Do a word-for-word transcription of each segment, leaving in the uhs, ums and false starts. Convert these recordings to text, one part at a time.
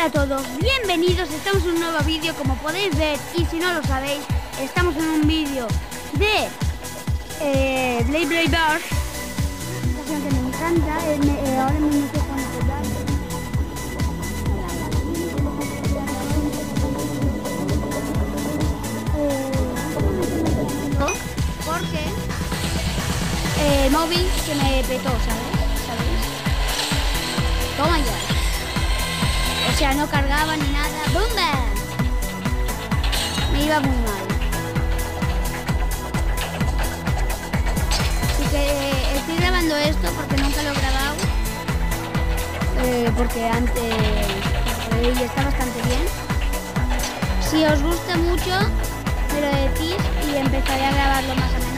Hola a todos, bienvenidos, estamos en un nuevo vídeo, como podéis ver, y si no lo sabéis, estamos en un vídeo de eh, Blade Blade Burst, una canción que me encanta, eh, me, eh, ahora mismo estoy jugando con Dark. Porque eh, el móvil se me petó, ¿sabes? ¿Sabéis? Toma ya. O sea, no cargaba ni nada. ¡Bumba! Me iba muy mal. Así que eh, estoy grabando esto porque nunca lo he grabado. Eh, porque antes eh, ya está bastante bien. Si os gusta mucho, me lo decís y empezaré a grabarlo más a menudo.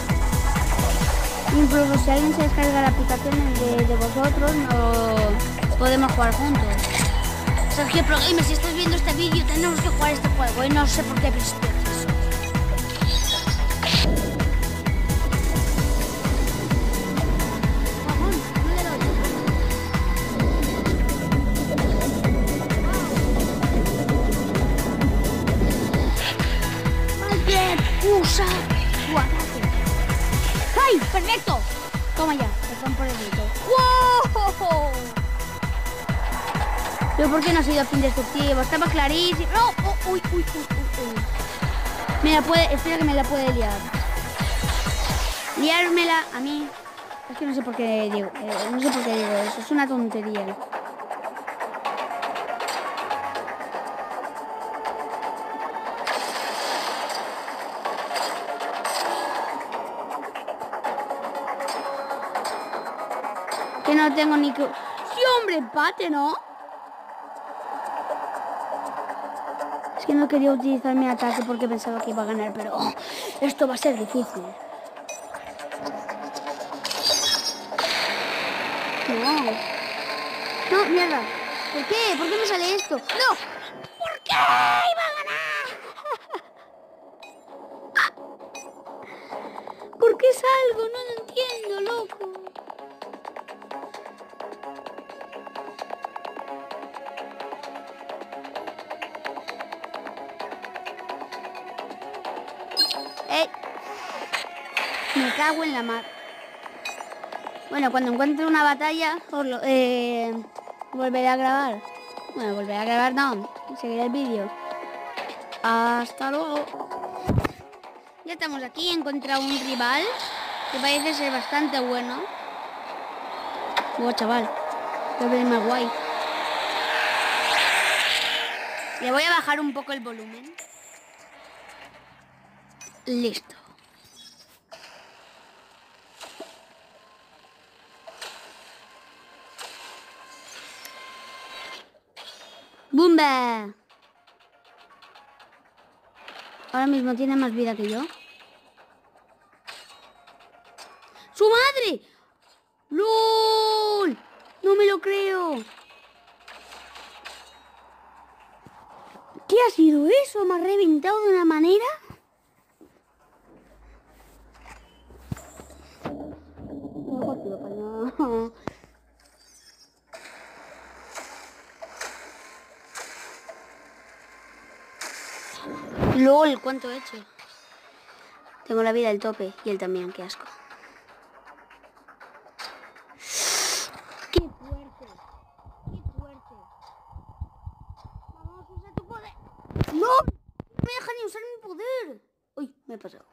Incluso si alguien se descarga la aplicación de, de vosotros, no podemos jugar juntos. Sergio Pro Gamer, si estás viendo este vídeo, tenemos que jugar este juego y no sé por qué piensas eso. Jamón, no le doy. ¡Vale! ¡Usa! ¡Guardate! ¡Ay! ¡Perfecto! Toma ya, perdón por el grito. ¡Wow! Pero ¿por qué no ha sido fin destructivo? Estaba clarísimo. ¡No! Oh, uy, uy, uy, uy, uy. Me la puede... Espera que me la puede liar. Liármela a mí. Es que no sé por qué digo... Eh, no sé por qué digo eso. Es una tontería. Que no tengo ni que... ¡Sí, hombre! Empate, ¿no? Es que no quería utilizar mi ataque porque pensaba que iba a ganar, pero oh, esto va a ser difícil. No. No, mierda. ¿Por qué? ¿Por qué me sale esto? ¡No! ¿Por qué iba a ganar? ¿Por qué salgo? No lo entiendo, loco. ¡Eh! Me cago en la mar. Bueno, cuando encuentre una batalla, os lo, eh, volveré a grabar. Bueno, volveré a grabar, no. Seguiré el vídeo. Hasta luego. Ya estamos aquí. He encontrado un rival que parece ser bastante bueno. Oh, chaval. Qué bien más guay. Le voy a bajar un poco el volumen. Listo. ¡Bumba! Ahora mismo tiene más vida que yo. ¡Su madre! ¡Lol! No me lo creo. ¿Qué ha sido eso? ¿Me ha reventado de una manera? No. LOL, ¿cuánto he hecho? Tengo la vida al tope y él también, qué asco. ¡Qué fuerte! ¡Qué fuerte! Vamos, usa tu poder. ¡No! No me deja ni usar mi poder. Uy, me he pasado.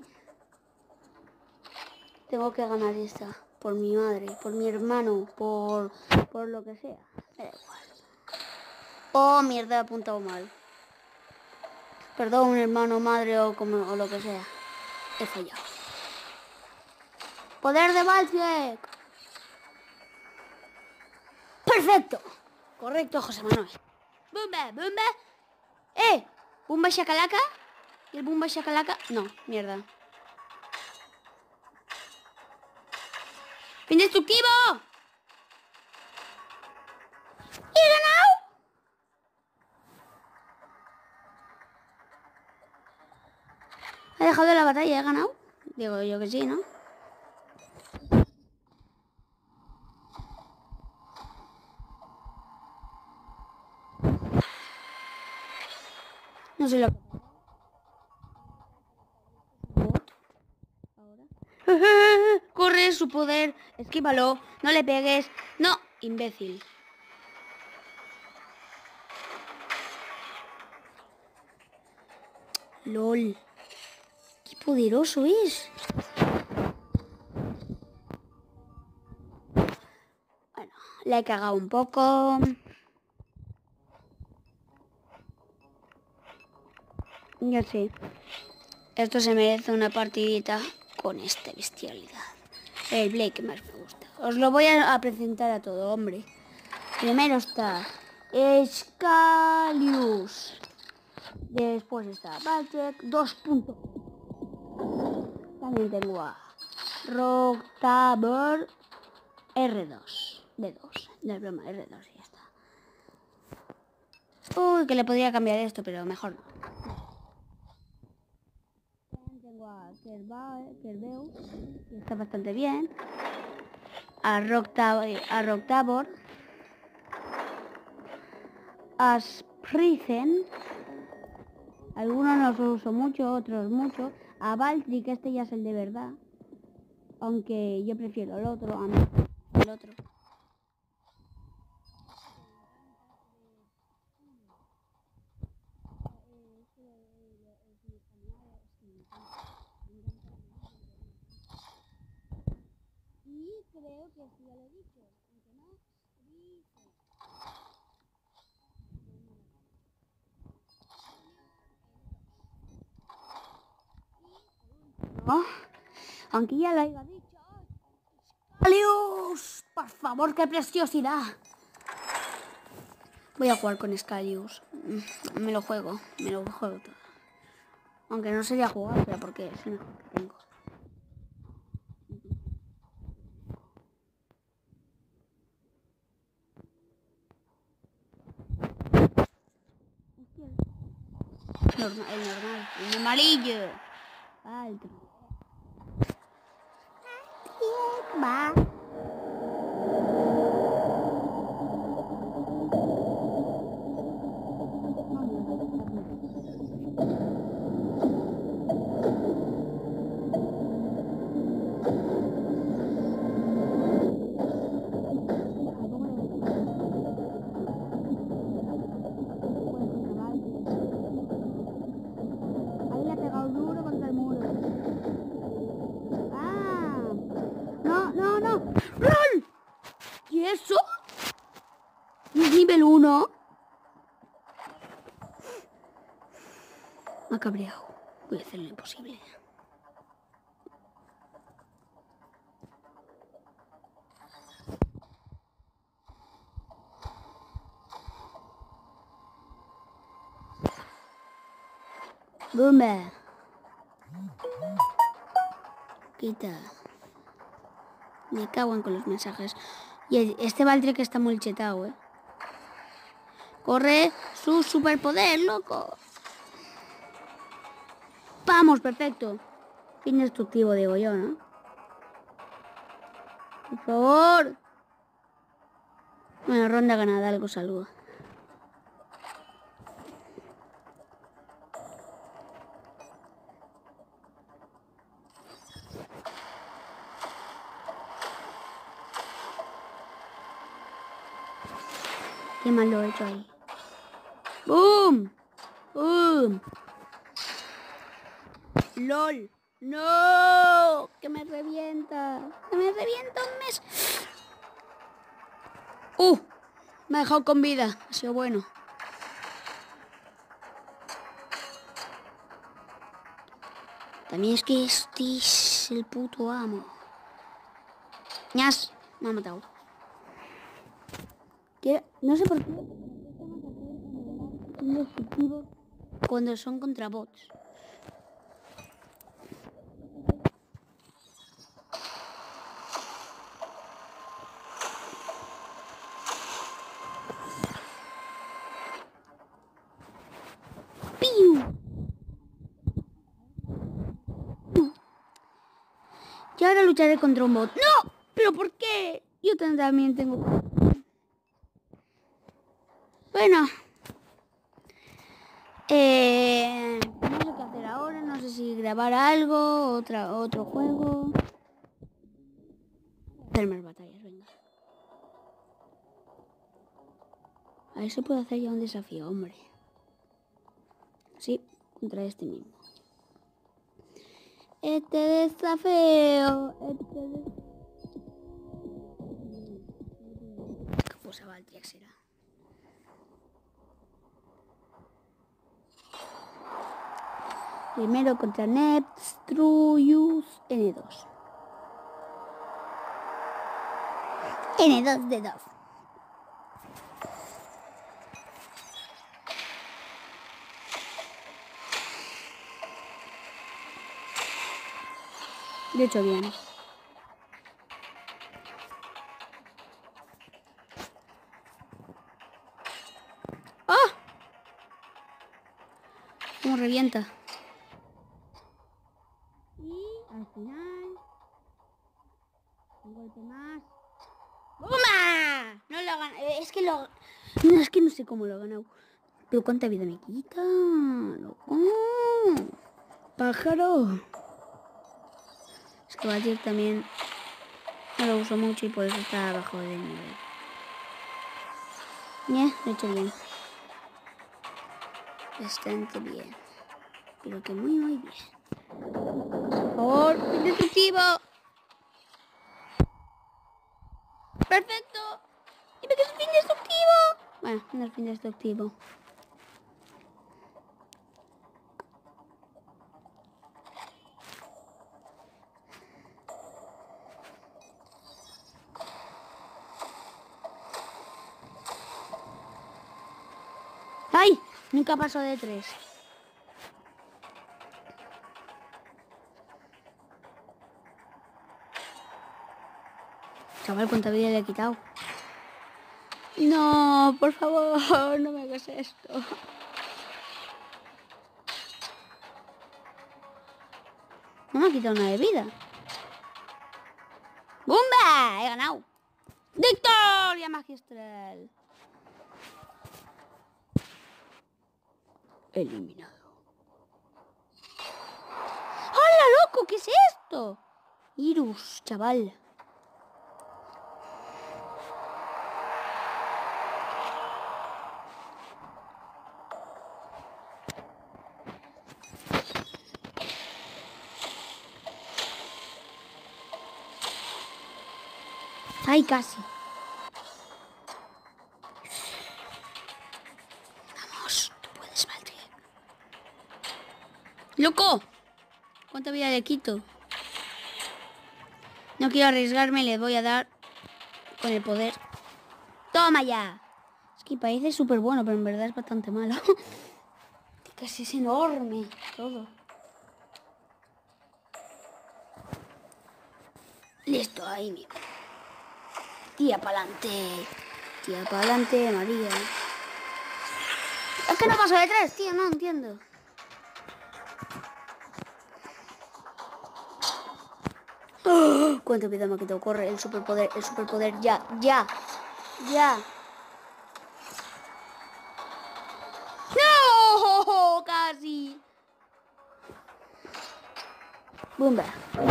Tengo que ganar esta. Por mi madre, por mi hermano, por, por lo que sea. Me da igual. Oh, mierda, he apuntado mal. Perdón, hermano, madre o, como, o lo que sea. He fallado. Poder de Valsiek. Perfecto. Correcto, José Manuel. Bumba, bumba. Eh, Bumba Shakalaka. ¿Y el Bumba Shakalaka? No, mierda. ¡Fin destructivo! ¡He ganado! ¿Ha dejado la batalla? ¿He ganado? Digo yo que sí, ¿no? No sé lo que... Ahora. Corre, su poder. Esquívalo. No le pegues. No, imbécil. LOL. Qué poderoso es. Bueno, le he cagado un poco. Ya sé. Esto se merece una partidita con esta bestialidad. El Blade que más me gusta. Os lo voy a, a presentar a todo, hombre. Primero está Scalius. Después está Baltic dos puntos. También tengo a Roctabor R dos. D dos. No es broma, R dos y ya está. Uy, que le podría cambiar esto, pero mejor no. Tengo a Kerbeus, que está bastante bien. A Roctabor. A Roctabor. A Sprisen. Algunos no los uso mucho, otros mucho. A Baltric, este ya es el de verdad. Aunque yo prefiero el otro, a mí. El otro. Y creo que sí, ya lo he dicho. Aunque no, no, aunque ya lo haya dicho. ¡Scalius! Por favor, qué preciosidad. Voy a jugar con Scalius. Me lo juego, me lo juego todo. Aunque no sería jugar, pero porque es una que tengo. Normal, el normal, el amarillo. Alto. Va. ¿Eso? ¿Es nivel uno? Me ha cabreado. Voy a hacer lo imposible. ¡Bomba! Quita. Me cago en con los mensajes. Y este Baltric está muy chetado, ¿eh? Corre su superpoder, loco. Vamos, perfecto. Indestructivo, digo yo, ¿no? Por favor. Bueno, ronda ganada, algo salvo. Qué mal lo he hecho ahí. ¡Boom! ¡Boom! ¡Lol! ¡No! ¡Que me revienta! ¡Que me revienta un mes! ¡Uh! Me ha dejado con vida. Ha sido bueno. También es que este es el puto amo. ¡Ñas! Me ha matado. ¿Qué? No sé por qué. Cuando son contra bots. Y ahora lucharé contra un bot. ¡No! ¿Pero por qué? Yo también tengo... Bueno. Eh, no sé qué hacer ahora, no sé si grabar algo, otra, otro juego. Hacer más batallas, venga. A ver si puedo hacer ya un desafío, hombre. Sí, contra este mismo. Este desafío, este desafío. ¿Qué cosa va el T X será? Primero contra Nepstruyus N dos. N dos de dos. Lo he hecho bien. ¡Ah! ¿Cómo revienta? Y al final... un golpe más. ¡Buma! No lo gana. Es que lo... No, es que no sé cómo lo he ganado. Pero ¿cuánta vida me quita? ¡Loco! ¡Pájaro! Es que Batir también no lo uso mucho y por eso está abajo del nivel. Ya, lo he hecho bien. Bastante bien. Pero que muy, muy bien. Por favor, fin destructivo. Perfecto. Dime que es fin destructivo. Bueno, no es fin destructivo. ¡Ay! Nunca pasó de tres. Chaval, ¿cuánta vida le he quitado? No, por favor, no me hagas esto. No me ha quitado nada de vida. ¡Bumba! He ganado. ¡Victoria magistral! Eliminado. ¡Hala, loco! ¿Qué es esto? Irus, chaval. Ay, casi. Vamos, tú puedes, Valdria. ¡Loco! ¿Cuánta vida le quito? No quiero arriesgarme, le voy a dar con el poder. ¡Toma ya! Es que parece súper bueno, pero en verdad es bastante malo. Casi es enorme todo. Listo, ahí mismo. Tía pa'lante. Tía pa'lante, María. Es que no paso de tres, tío, no entiendo. ¡Oh! ¿Cuánto vida me ha quitado? Corre, el superpoder, el superpoder, ya, ya, ya. ¡No! ¡Casi! ¡Bumba!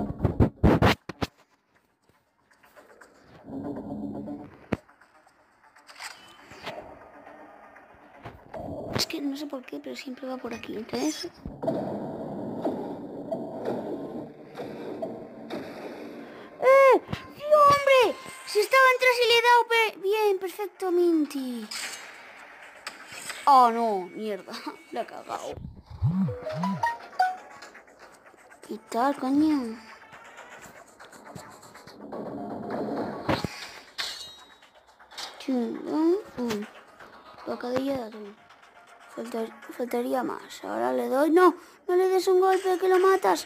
Es que no sé por qué, pero siempre va por aquí, ¿entendés? ¡Eh! ¡Sí, hombre! Si estaba en tres y le he dado pe bien, perfecto, Minty. Oh, no, mierda. La he cagado. Quitar, coño. Chum, um. Bocadillo de atún. Faltar, faltaría más. Ahora le doy. ¡No! No le des un golpe que lo matas.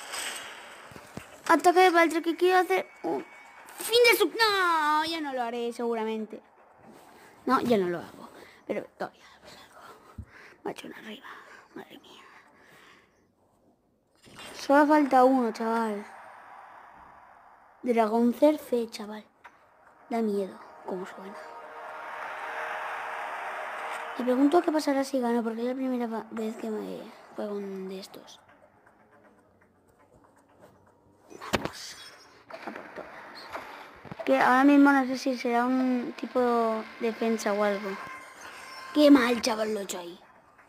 Ataque de Valtre que quiero hacer. Un fin de su. No, ya no lo haré seguramente. No, ya no lo hago. Pero todavía pues algo. Me ha hecho una arriba. Madre mía. Solo falta uno, chaval. Dragón Cerfe, chaval. Da miedo cómo suena. Me pregunto qué pasará si gano, porque es la primera vez que me juego un de estos. Vamos, a por todas. Que ahora mismo no sé si será un tipo de defensa o algo. Qué mal, chaval, lo he hecho ahí.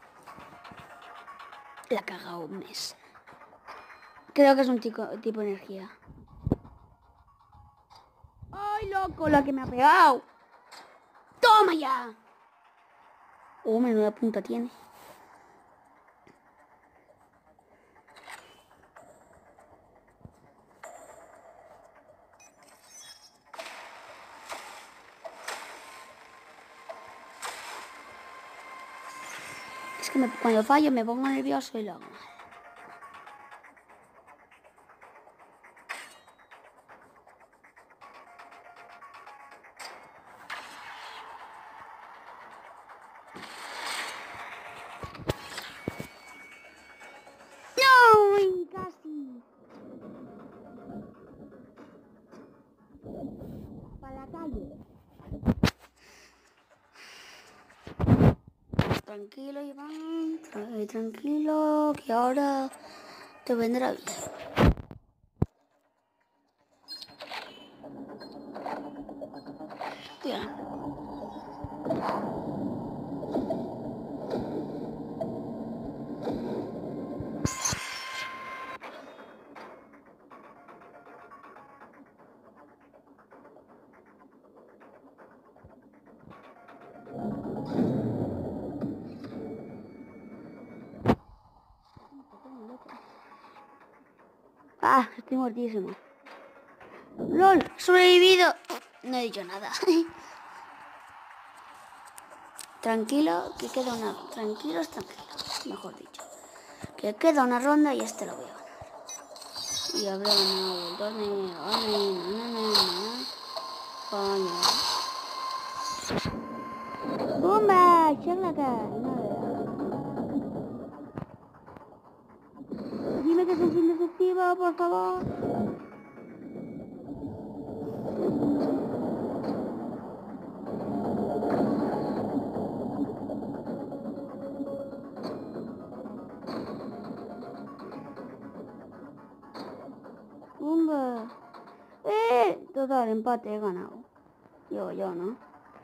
La ha cagado un mes. Creo que es un tipo, tipo energía. ¡Ay, loco! La que me ha pegado. ¡Toma ya! Oh, menuda punta tiene. Es que me, cuando fallo me pongo nervioso y lo hago mal. ¡No! ¡Casi! Para la calle. Tranquilo, Iván. Tra- tranquilo, que ahora te vendrá bien. Bien. Ah, estoy muertísimo. ¡Lol! ¡Sobrevivido! No he dicho nada. Tranquilo, que queda una... Tranquilos, tranquilos. Mejor dicho. Que queda una ronda y este lo voy a ganar. Y habrá ganado el torneo. Ay, no, no, no, no. Coño. ¡Bomba! ¡Cháclaca! Dime que es un fin destructivo, por favor. ¡Bomba! ¡Eh! Total, empate, he ganado. Yo, yo, ¿no?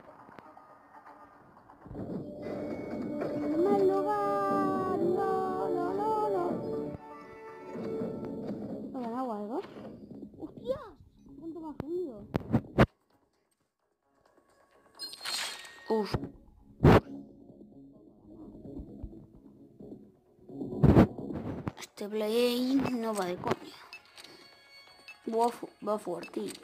¡Mal lugar! ¡No, no, no, no! ¿He ganado algo? ¡Hostias! ¿Cuánto más unido? Uf. Este play no va de coña. Va, fu va fuertillo.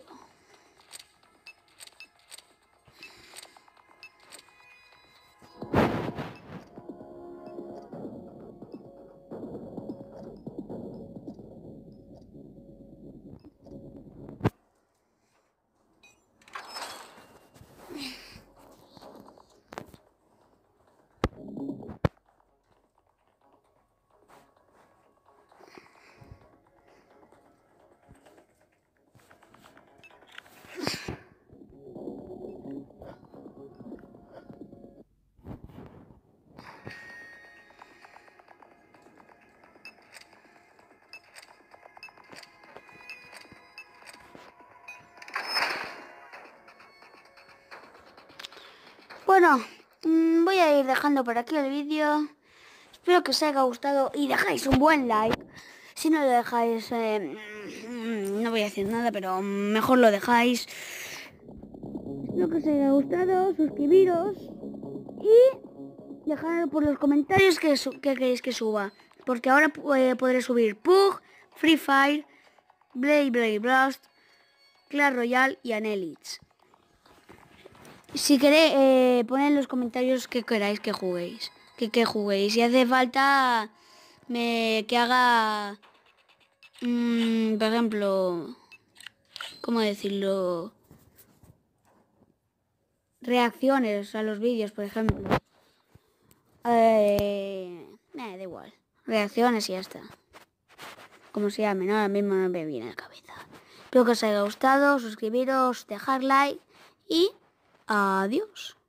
Bueno, mmm, voy a ir dejando por aquí el vídeo. Espero que os haya gustado y dejáis un buen like. Si no lo dejáis, eh, no voy a decir nada, pero mejor lo dejáis. Espero que os haya gustado, suscribiros y dejar por los comentarios que, que queréis que suba. Porque ahora eh, podré subir P U B G, Free Fire, Blade Blade Blast, Clash Royale y Anelits. Si queréis, eh, poned en los comentarios que queráis que juguéis. Que, que juguéis. Si hace falta me, que haga, mmm, por ejemplo, ¿cómo decirlo? Reacciones a los vídeos, por ejemplo. Eh, eh, da igual. Reacciones y ya está. Como se llame, ¿no? Ahora mismo no me viene a la cabeza. Espero que os haya gustado. Suscribiros, dejar like y adiós.